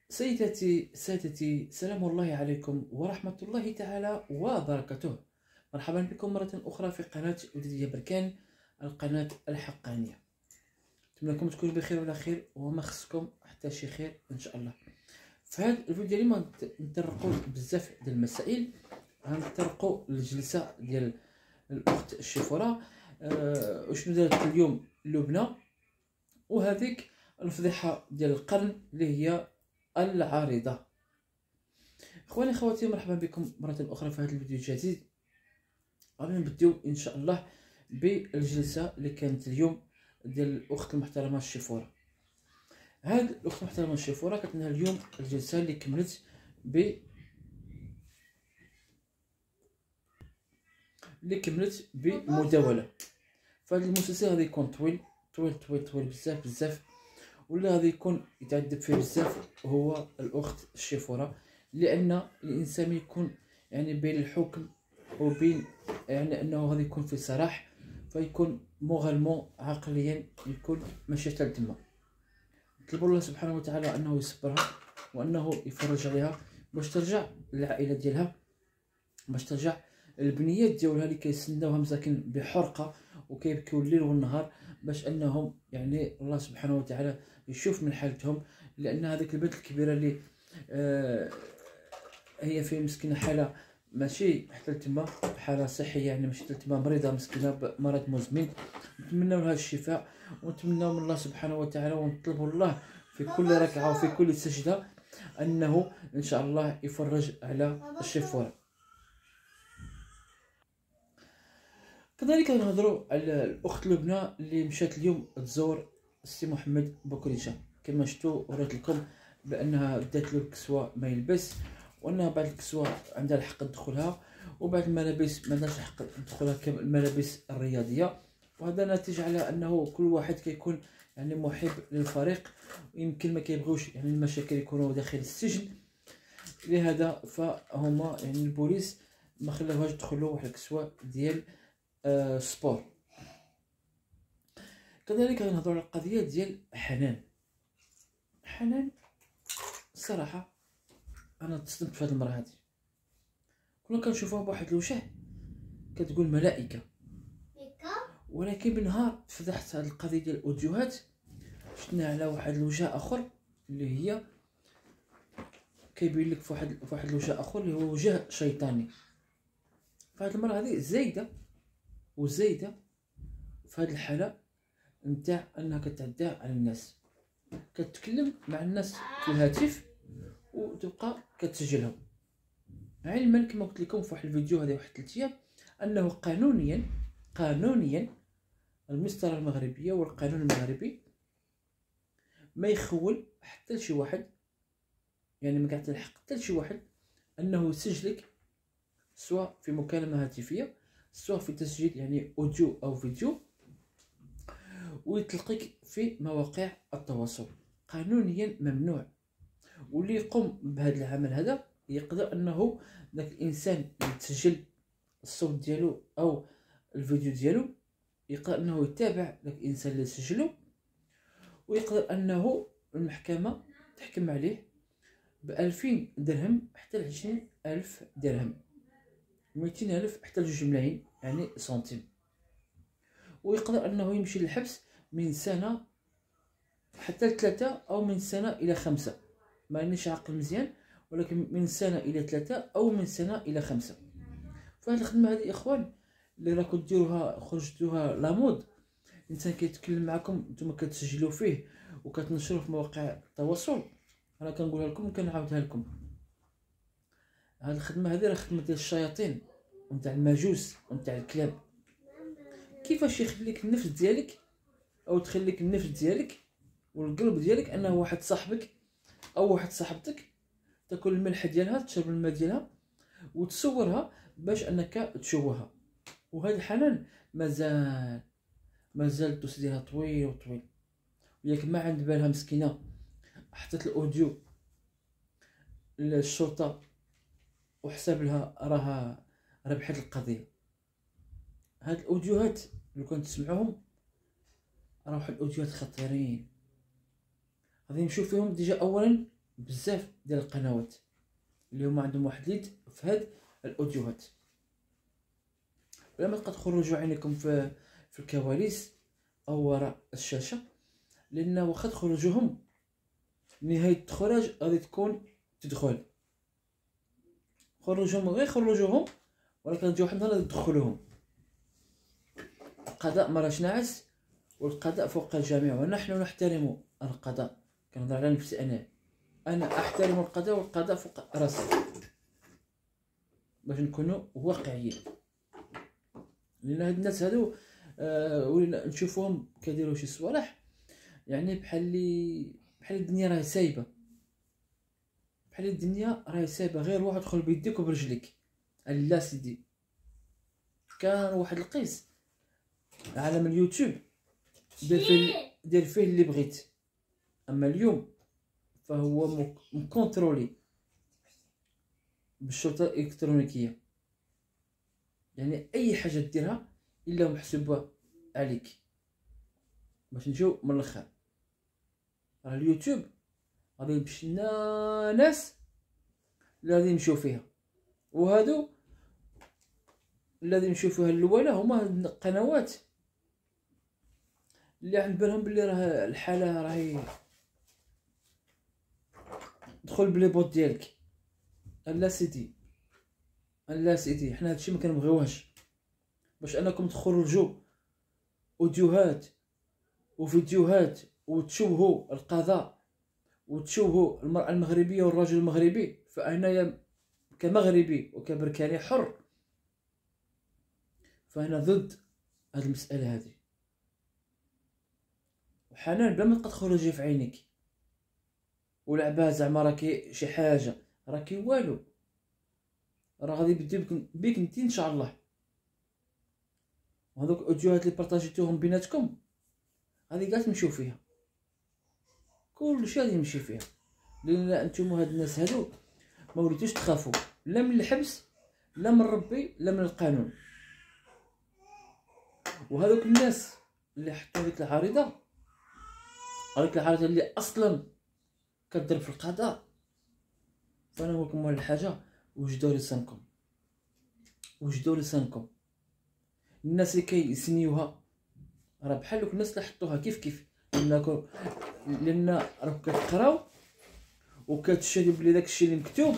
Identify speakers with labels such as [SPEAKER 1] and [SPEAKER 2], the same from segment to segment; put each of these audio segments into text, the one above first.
[SPEAKER 1] سيداتي سادتي، سلام الله عليكم ورحمة الله تعالى وبركاته. مرحبا بكم مرة أخرى في قناة وديدية بركان، القناة الحقانية. نتمنى لكم تكونوا بخير وعلى خير وما خصكم حتى شي خير إن شاء الله. في هذا الفيديو ديالي ما نطرقوا بزاف ديال المسائل، غنطرقوا الجلسة ديال الأخت الشيفورة. وشنو دارت اليوم لبنى، وهذيك الفضيحة ديال القرن اللي هي العارضة. اخواني اخواتي، مرحبا بكم مرة اخرى في هذا الفيديو الجديد. غادي نبداو ان شاء الله بالجلسة اللي كانت اليوم ديال الاخت المحترمة الشيفورة. هاد الاخت المحترمة الشيفورة كانت لها اليوم الجلسة اللي كملت بمداولة. فهاد المسلسل غادي يكون طويل بزاف، ولا غادي يكون يتعذب فيه بزاف هو الاخت الشيفورة، لان الانسان يكون يعني بين الحكم وبين يعني انه غادي يكون في صراح، فيكون مغالمون عقليا، يكون ماشي حتى تما. نطلب الله سبحانه وتعالى انه يصبرها وانه يفرج عليها باش ترجع للعائله ديالها، باش ترجع البنيات ديالها اللي كيسناوها مساكن بحرقه وكيبكيو الليل والنهار، باش انهم يعني الله سبحانه وتعالى يشوف من حالتهم. لان هذيك البنت الكبيره اللي هي في مسكينه حاله ماشي حتى تما حاله صحيه، يعني ماشي حتى تما مريضه مسكينه بمرض مزمن. نتمنوا لها الشفاء ونتمنوا من الله سبحانه وتعالى ونطلبوا الله في كل ركعه وفي كل سجده انه ان شاء الله يفرج على الشيفورة. كذلك نهضروا على الاخت لبنى اللي مشات اليوم تزور السي محمد بوكريشه. كما شفتوا وريت لكم بانها دات له الكسوه ما يلبس، وانها بعض الكسوه عندها الحق تدخلها وبعض الملابس ما عندهاش الحق تدخلها كالملابس الرياضيه. وهذا ناتج على انه كل واحد كيكون يعني محب للفريق، يمكن ما كيبغيوش يعني المشاكل يكونوا داخل السجن. لهذا فهما يعني البوليس ما خلاوهاش تدخلوا واحد الكسوه ديال سبور. كذلك غنهضروا على القضيه ديال حنان. الصراحه انا تصدمت في هذه المراه هذه. كنا كنشوفوها بواحد الوجه كتقول ملائكه، ولكن بنهار فضحت هذه القضيه ديال الاوديوهات شفنا على واحد الوجه اخر اللي هي كيبين لك في واحد الوجه اخر اللي هو وجه شيطاني. فهاد المراه هذه زايده في هذه الحاله نتاع انها كتعدى على الناس، كتكلم مع الناس في الهاتف وتبقى كتسجلهم، علما كما قلت لكم في واحد الفيديو هذا واحد 3 ايام انه قانونيا المسطره المغربيه والقانون المغربي ما يخول حتى لشي واحد، يعني ما كيعطي الحق حتى لشي واحد انه يسجلك سواء في مكالمه هاتفيه سواء في تسجيل يعني اوديو او فيديو ويطلقك في مواقع التواصل. قانونيا ممنوع. واللي يقوم بهذا العمل هذا يقدر انه ذاك الانسان اللي تسجل الصوت ديالو او الفيديو ديالو يقدر انه يتابع ذاك الانسان اللي سجله، ويقدر انه المحكمه تحكم عليه ب2000 درهم حتى ل20,000 درهم، 200,000 حتى ل2 ملايين يعني سنتيم. ويقدر انه يمشي للحبس من سنه حتى ل3 او من سنه الى 5، ما نيش عاقل مزيان، ولكن من سنه الى 3 او من سنه الى 5. فهاد الخدمه هذه اخوان اللي راكم ديروها خرجتوها لامود، الانسان كيتكلم معكم نتوما كتسجلوا فيه وكتنشروه في مواقع التواصل، انا كنقولها لكم وكنعاودها لكم. هاد الخدمه هذه راه خدمه ديال الشياطين ونتاع المجوس ونتاع الكلاب. كيفاش يخليك النفس ديالك او تخليك النفس ديالك والقلب ديالك انه واحد صاحبك او واحد صاحبتك تاكل الملح ديالها تشرب الماء ديالها وتصورها باش انك تشوهها. وهذا الحنان مازال الدوس ديالها طويل، وياك ما عند بالها مسكينه حطت الاوديو للشرطه وحسب لها راها ربحت القضيه. هاد الاوديوهات اللي كنت تسمعوهم راه واحد الاوديوهات خطيرين، غادي نمشيو فيهم ديجا. اولا بزاف ديال القنوات اللي هما عندهم واحد ليد في هاد الاوديوهات. ولا ما تبقى تخرجوا عينيكم في الكواليس او وراء الشاشه، لان واخا تخرجوهم نهايه التخرج غادي تكون تدخل. خرجوهم غير خرجوهم، ولكن تجي واحد النهار تدخلوهم. القضاء ما راش ناعس، والقضاء فوق الجميع، ونحن نحترم القضاء. كنهضر على نفسي انا احترم القضاء، والقضاء فوق راسي، باش نكونوا واقعيين. لان هاد الناس هادو ولا نشوفوهم كيديروا شي صوالح يعني بحال الدنيا راهي سايبه، بحال الدنيا راهي سايبه، غير واحد دخل بيديك وبرجليك. لا سيدي، كان واحد القيس عالم اليوتيوب دير فيه اللي بغيت، اما اليوم فهو مكونترولي بالشرطه الالكترونيكيه. يعني اي حاجه ديرها الا محسوبه عليك. باش نجيو من الاخر، راه اليوتيوب غادي يمشي لنا ناس اللي غادي يمشيو فيها، وهادو اللي غادي يمشيو فيها الاولى هما هاد القنوات اللي عند بالهم بلي راه الحاله راهي دخل بلي بوت ديالك. لا سيدي، لا سيدي، حنا هادشي ما كنبغيوهش. باش انكم تخرجوا اوديوهات وفيديوهات وتشوهوا القضاء وتشوهوا المرأة المغربية والرجل المغربي، فأنا كمغربي وكبركاني حر فأنا ضد هاد المسألة هذه. وحنان بلا ما تبقى تخرجي في عينيك ولعبها زعما راكي شي حاجة، راكي والو، راه غادي يبدي بك انت ان شاء الله. وهذوك الاوديوهات اللي بارطاجيتوهم بيناتكم غادي كاع تمشيو فيها، كلشي غادي يمشي فيها. لان انتم هاد الناس هادو ما وليتوش تخافوا لا من الحبس لا من ربي لا من القانون. وهذوك الناس اللي حطوا هذيك العريضه اللي اصلا كضرب في القضاء، فانا نقول لكم واحد الحاجه، وجدوا لسانكم. الناس اللي كيسنيوها راه بحال دوك الناس اللي حطوها كيف لان راكم كتقراو وكتشهدوا بلي داكشي اللي مكتوب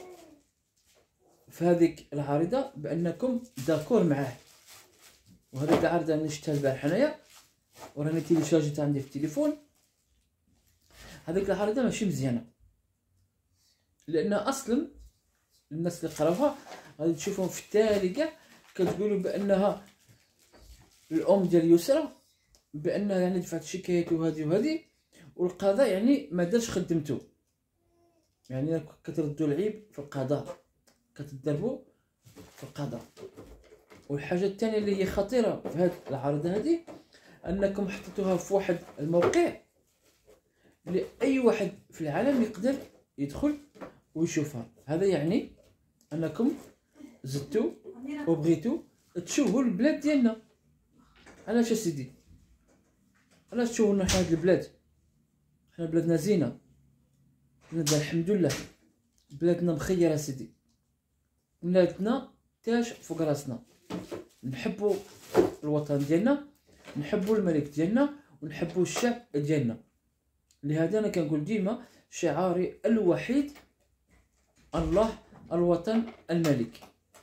[SPEAKER 1] في هذيك العريضه بانكم داكور معاه. وهذيك العريضه اللي شفتها البارح حنايا وراني تيليشارجيتها عندي في التليفون، هذيك العريضه ماشي مزيانه، لان اصلا الناس اللي قراوها غادي تشوفهم في التالي كاع كتقولوا بانها الام ديال يسرى، بانها يعني دفعت شكايات وهذه والقضاء يعني ما دارش خدمته. يعني كتردوا العيب في القضاء، كتضربوا في القضاء. والحاجه الثانيه اللي هي خطيره في هذه العرض هذه، انكم حطيتوها في واحد الموقع اللي اي واحد في العالم يقدر يدخل ويشوفها. هذا يعني انكم زدتوا وبغيتوا تشوهوا البلاد ديالنا. علاش سيدي؟ علاش تشوهوا حنا هاد البلاد؟ حنا بلادنا زينه، بلادنا الحمد لله، بلادنا مخيره سيدي، بلادنا تاج فوق راسنا. نحبوا الوطن ديالنا، نحبوا الملك ديالنا، ونحبوا الشعب ديالنا. لهذا انا كنقول ديما شعاري الوحيد الله الوطن الملك.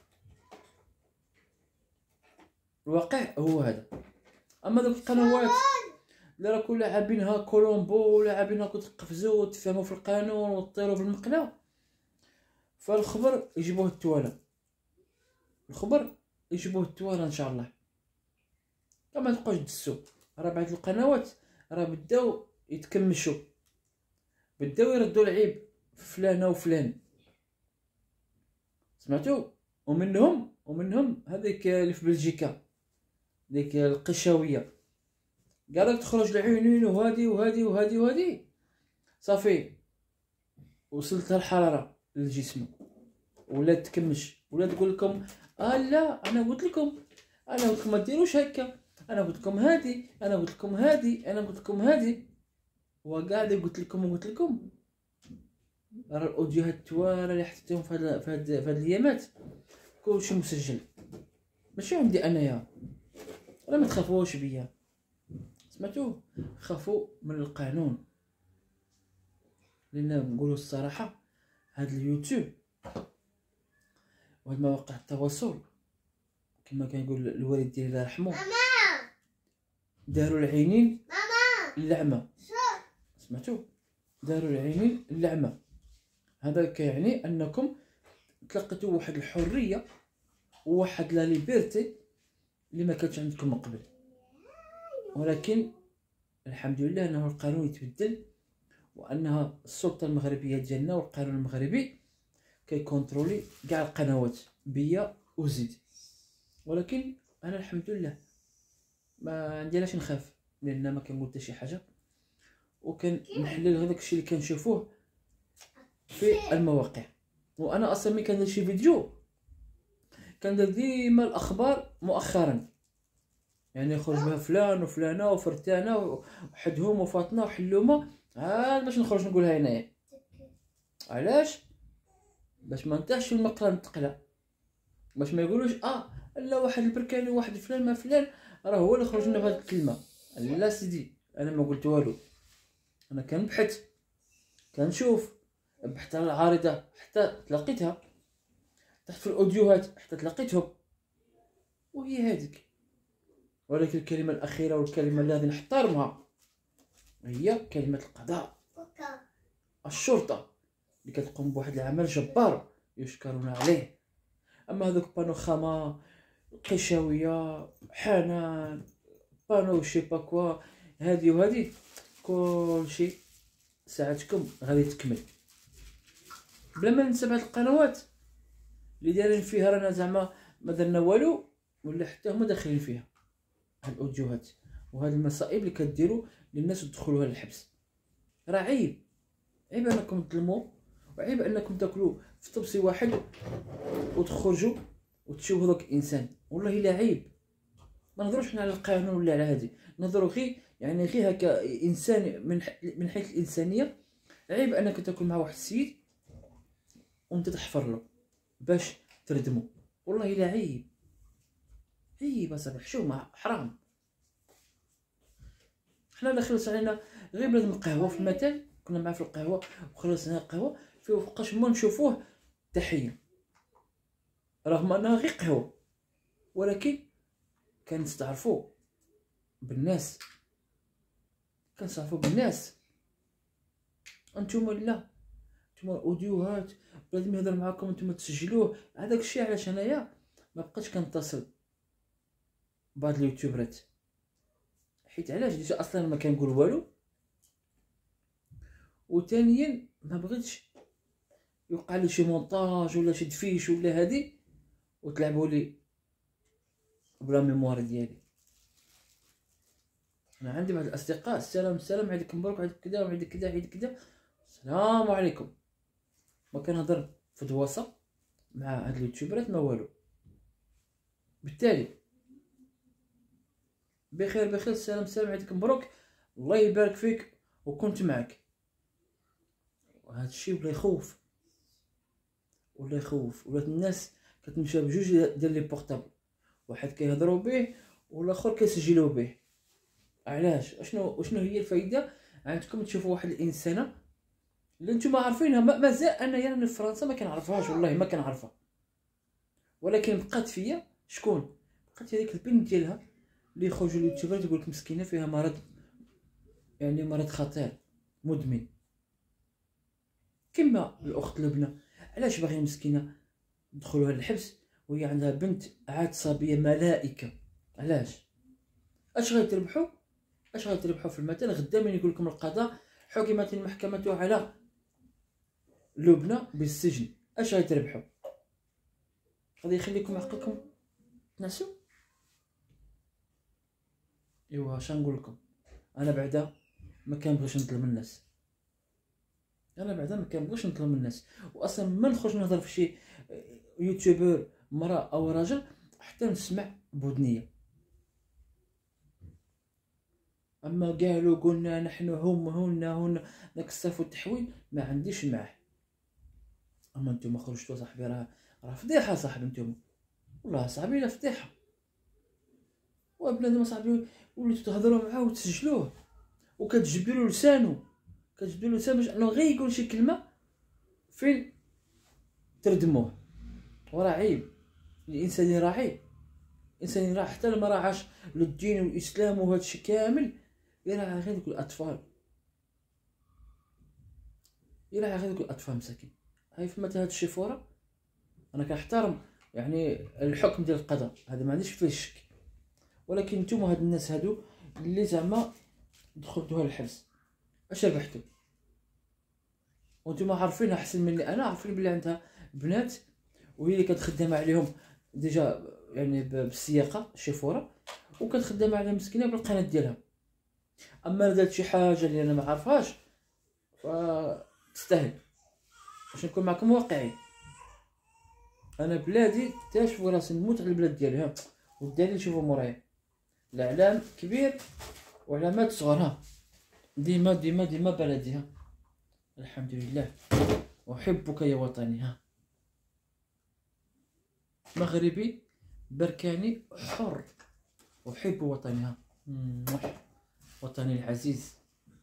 [SPEAKER 1] الواقع هو هذا. اما دوك القنوات اللي راكم لاعبينها كولومبو ولاعبينها كتقفزوا وتفهموا في القانون وتطيروا في المقله، فالخبر يجيبوه التوالا، الخبر يجيبوه التوالا ان شاء الله. كما تبقاوش تدسوا، راه بعض القنوات راه بداو يتكمشوا، بداو يردوا العيب في فلانه وفلان، سمعتوا؟ ومنهم هذيك اللي في بلجيكا، ديك القشاويه، قالك تخرج العينين وهادي صافي وصلت الحراره للجسم ولا تكمش ولا تقول لكم لا انا قلت لكم ما ديروش هكا، انا قلت لكم هادي وقاعد قلت لكم راه الاوديوهات التوالى اللي حطيتهم في هاد الايامات كلشي مسجل، ماشي عندي انايا. راه ما تخافوش بيا، سمعتوا؟ خافوا من القانون، لان نقولوا الصراحه هاد اليوتيوب وهاد مواقع التواصل كما كنقول الوالد ديالي الله يرحمه، داروا العينين اللعمه. سمعتوا؟ داروا العينين اللعمه. هذا كيعني انكم تلقيتوا واحد الحريه وواحد لا ليبرتي اللي ما كانتش عندكم من قبل. ولكن الحمد لله انه القانون يتبدل، وانها السلطه المغربيه ديالنا والقانون المغربي كيكونترولي كاع القنوات بيا وزيد. ولكن انا الحمد لله ما عندي علاش نخاف، لان ما كنقول حتى شي حاجه، وكنحلل هذاك الشيء اللي كنشوفوه في المواقع. وانا اصلا ملي كندير شي فيديو كندير ديما الاخبار مؤخرا، يعني يخرج بها فلان وفلانه وفرتانه وحدهم وفاطمه وحلومه، عاد باش نخرج نقولها هنايا. علاش؟ باش ما نطيحش في المقله المثقله، باش ما يقولوش لا واحد البركاني واحد فلان ما فلان راه هو اللي خرج لنا بهاد الكلمه. لا سيدي، انا ما قلت والو، انا كنبحث كنشوف، بحثت على العارضه حتى تلقيتها، تحت في الاوديوهات حتى تلقيتهم، وهي هذيك. ولكن الكلمه الاخيره والكلمه اللي غادي نحترمها هي كلمه القضاء، الشرطه اللي كتقوم بواحد العمل جبار يشكرون عليه. اما هذوك بانوخاما قشاويه حنان بانو شي باكوا هادي وهادي كلشي ساعتكم غادي تكمل. بلا ما ننسى هاد القنوات اللي دايرين فيها رانا زعما ما درنا والو، ولا حتى هما داخلين فيها هاد الاوديوهات وهاد المصائب اللي كديروا للناس تدخلوها للحبس. راه عيب، عيب انكم تظلموا، وعيب انكم تاكلوا في طبسي واحد وتخرجوا وتشوفوا ذاك الانسان. والله الا عيب. ما نهضروش على القانون ولا على هذه، نهضروا غير يعني غير هكا انسان من حيث الانسانيه. عيب انك تاكل مع واحد السيد وانت تحفر له باش تردمو. والله الا عيب، عيب اصاحبي، حشومه، حرام. حنا لا خلص علينا غير بلاد القهوه في المثل، كنا معاه في القهوه وخلصنا القهوه فيه فوقاش ما نشوفوه تحيه، رغم انها غير قهوه، ولكن كنستعرفوا بالناس، كنستعرفوا بالناس. انتوما لا، نتوما اوديوهات بلاد ما يهضر معاكم نتوما تسجلوه. هذاك الشيء علاش انايا ما بقيتش كنتصل بهاد اليوتيوبرات، حيت علاش ديجا اصلا ما كنقول والو، وثانيا ما بغيتش يوقع لي شي مونتاج ولا شي دفيش ولا هادي وتلعبوا لي بلا ميموار ديالي. انا عندي بعض الاصدقاء السلام عليكم مبروك عيد كذا وعيد كذا عيد كذا، السلام عليكم، ما كنهضر في دواسه مع هاد اليوتيوبرات ما والو. بالتالي بخير السلام عليكم مبروك الله يبارك فيك وكنت معك. وهذا الشيء ولا يخوف، ولات الناس كتمشى بجوج ديال لي بورطابل، واحد كيهضروا به والاخر كيسجلوا به. علاش؟ شنو هي الفائده عندكم تشوفوا واحد الانسانه اللي نتوما عارفينها؟ مازال انايا في فرنسا ما كنعرفهاش، والله ما كنعرفها، ولكن بقات فيا. شكون بقات؟ هذيك البنت ديالها اللي يخرجوا اليوتيوبر تقول لك مسكينه فيها مرض، يعني مرض خطير مدمن، كما الاخت لبنى. علاش باغيه مسكينه ندخلوها للحبس وهي عندها بنت عاد صبيه ملائكه؟ علاش؟ اش غيتربحوا في المثل غدا من يقول لكم القضاء حكمت المحكمه على لبنى بالسجن، اش غيتربحوا؟ غادي يخليكم عقلكم تنعسوا. ايوا اش نقول لكم، انا بعدا ما كنبغيش نظلم الناس، واصلا ما نخرج نهضر في شي يوتيوبر مراه او راجل حتى نسمع بودنيه. اما قالوا قلنا نحن هم هن داك الصف والتحويل ما عنديش معاه. اما نتوما خرجتوا صاحبي راه فضيحه صاحبي نتوما، والله صاحبي لا فضيحه. وبنادم صاحبي وليتو تهضروا معاه وتسجلوه وكتجبدوا له لسانه، كتجبدوا له لسانه باش انه غير يقول شي كلمه فين تردموه. وراه عيب الانسان يراعي، الانسان يراعي حتى لما راه عاش للدين والاسلام وهادشي كامل، يراعي غير دوك الاطفال، يراعي غير دوك الاطفال مساكين. هاي فما هاد الشفوره انا كنحترم يعني الحكم ديال القضاء، هذا ما عنديش فيه الشك، ولكن نتوما هاد الناس هادو اللي زعما دخلتوها للحبس اش ربحتو؟ وانتوما عارفين احسن مني انا، عارفين بلي عندها بنات وهي اللي كتخدم عليهم ديجا يعني بالسياقه الشفوره، وكتخدم عليها مسكينه بالقناه ديالها. اما دارت شي حاجه اللي انا ما عارفهاش فتستاهل. باش نكون معكم واقعي، انا بلادي تاشوفوا راسي نموت على البلاد ديالي، ها والدليل شوفوا مورايا الاعلام كبير وعلامات صغار، ها ديما ديما ديما بلدي، ها الحمد لله. احبك يا وطني، ها مغربي بركاني حر، احب وطني، ها وطني العزيز.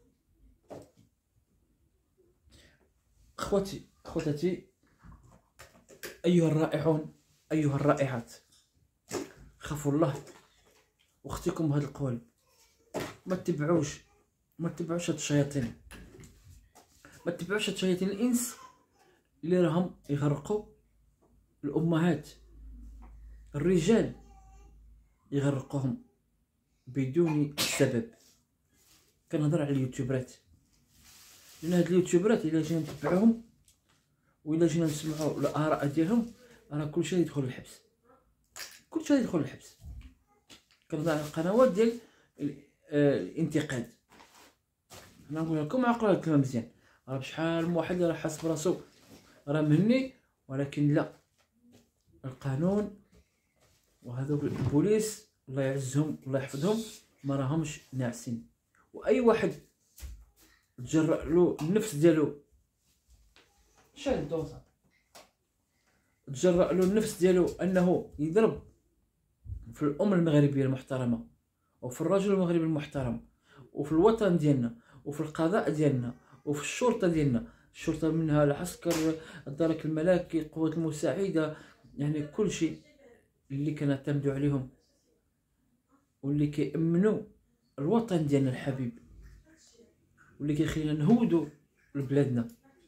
[SPEAKER 1] اخوتي اخوتاتي، ايها الرائعون ايها الرائعات، خافوا الله واختكم هاد القول، ما تتبعوش هاد الشياطين، ما تتبعوش هاد شياطين الانس اللي راهم يغرقوا الامهات، الرجال يغرقوهم بدون سبب. كنهضر على اليوتيوبرات، لان هاد اليوتيوبرات الا جينا نتبعوهم وإلا جينا نسمعوا الاراء ديالهم راه كلشي يدخل للحبس، كلشي يدخل للحبس. كنهضر على القنوات ديال الانتقاد. انا نقول لكم عقلوا هاد الكلام مزيان، راه بشحال من واحد راه حاس براسو راه مهني، ولكن لا، القانون وهذوك البوليس الله يعزهم الله يحفظهم ما راهمش ناعسين. واي واحد تجرأ له النفس ديالو شاد الدوزه، تجرأ له النفس ديالو انه يضرب في الام المغربيه المحترمه وفي الرجل المغربي المحترم وفي الوطن ديالنا وفي القضاء ديالنا وفي الشرطه ديالنا، الشرطه منها العسكر الدرك الملكي القوات المساعده، يعني كل شيء اللي كنعتمدوا عليهم واللي كيأمنوا الوطن ديالنا الحبيب واللي كيخلينا نهودوا لبلادنا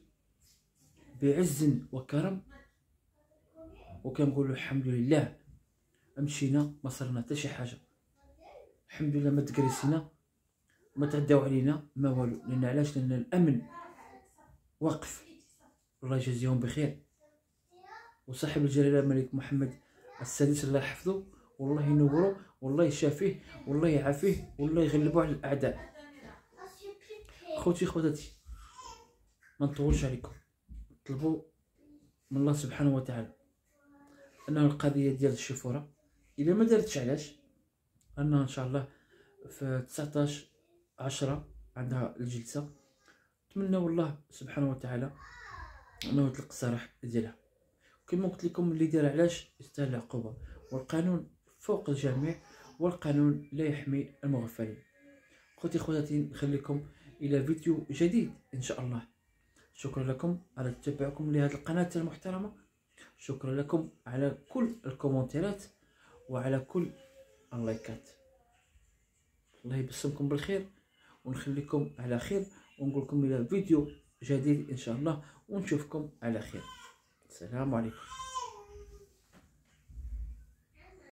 [SPEAKER 1] بعز وكرم. وكنقولوا الحمد لله مشينا ما صرنا حتى شي حاجه، الحمد لله ما تكريسينا ما تعداو علينا ما والو. لان علاش؟ لان الامن واقف، الله يجازيهم بخير. وصاحب الجلاله الملك محمد السادس الله يحفظه والله ينوره والله يشافيه والله يعافيه والله يغلبوا على الاعداء. خوتي خواتاتي، ما نطولش عليكم، طلبوا من الله سبحانه وتعالى انه القضيه ديال الشفوره الا ما دارتش، علاش؟ انها ان شاء الله في 19/10 عندها الجلسه، نتمنى والله سبحانه وتعالى انه يطلق السراح ديالها. كما قلت لكم اللي دار علاش يستاهل العقوبه، والقانون فوق الجميع والقانون لا يحمي المغفلين. خوتي خواتاتي، نخليكم الى فيديو جديد ان شاء الله. شكرا لكم على تتبعكم لهذه القناه المحترمه، شكرا لكم على كل الكومنتات وعلى كل اللايكات. الله يبسمكم بالخير ونخليكم على خير، ونقول لكم الى فيديو جديد ان شاء الله، ونشوفكم على خير. السلام عليكم.